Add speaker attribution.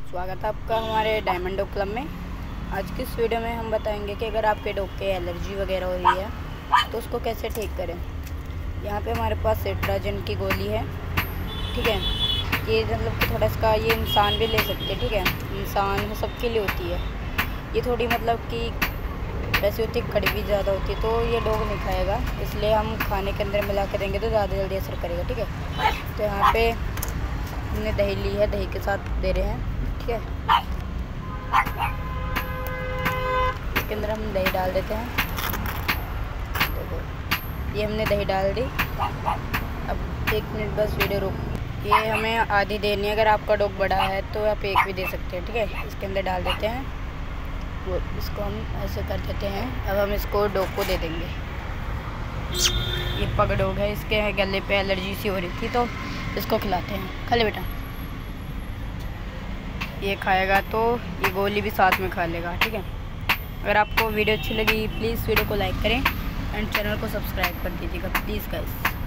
Speaker 1: स्वागत है आपका हमारे डायमंड डॉग क्लब में। आज की इस वीडियो में हम बताएंगे कि अगर आपके डॉग के एलर्जी वगैरह हो रही है तो उसको कैसे ठीक करें। यहाँ पे हमारे पास सेट्राजिन की गोली है, ठीक है। ये मतलब कि थोड़ा इसका ये इंसान भी ले सकते हैं, ठीक है। इंसान सबके लिए होती है, ये थोड़ी मतलब कि वैसे होती है, कड़वी ज़्यादा होती है, तो ये डॉग नहीं खाएगा, इसलिए हम खाने के अंदर मिला कर देंगे तो ज़्यादा जल्दी असर करेगा, ठीक है। तो यहाँ पे हमने दही ली है, दही के साथ दे रहे हैं, ठीक है। इसके अंदर हम दही डाल देते हैं। देखो ये हमने दही डाल दी। अब 1 मिनट बस वीडियो रोक। ये हमें आधी देनी है, अगर आपका डॉग बड़ा है तो आप एक भी दे सकते हैं, ठीक है। इसके अंदर डाल देते हैं, वो इसको हम ऐसे कर देते हैं। अब हम इसको डॉग को दे देंगे। ये पग डॉग है, इसके गले पे एलर्जी सी हो रही थी तो इसको खिलाते हैं। खा ले बेटा, ये खाएगा तो ये गोली भी साथ में खा लेगा, ठीक है। अगर आपको वीडियो अच्छी लगी प्लीज़ वीडियो को लाइक करें एंड चैनल को सब्सक्राइब कर दीजिएगा प्लीज़ गाइस।